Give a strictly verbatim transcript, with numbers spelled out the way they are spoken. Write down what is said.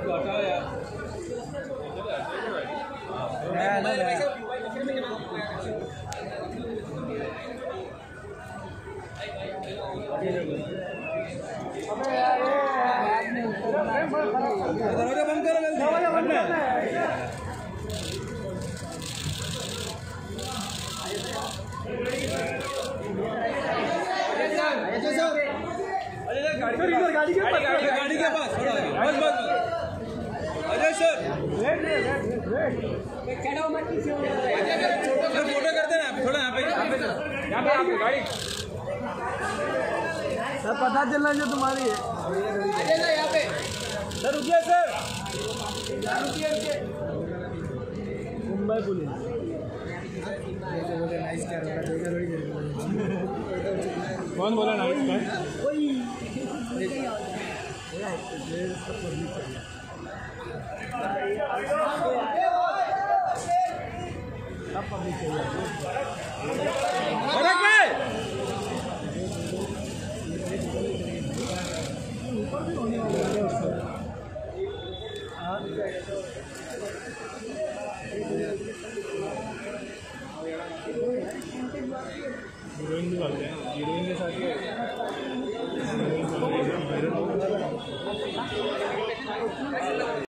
दरवाजा बंद करो, दरवाजा बंद कर। गाड़ी गाड़ी के पास गाड़ी के पास थोड़ा बस बस Ajay sir wait wait wait कैडो मत किसी सर फोटो करते ना थोड़ा यहां पे यहां पे यहां पे आपकी गाड़ी सर पता चलना जो तुम्हारी है अजय सर यहां पे सर रुकिए सर रुकिए रुकिए मुंबई पुलिस नाइस क्या रहा है कौन बोला नाइस का कोई सब पब्लिक हीरोइन भी करते हैं हीरोइन के साथ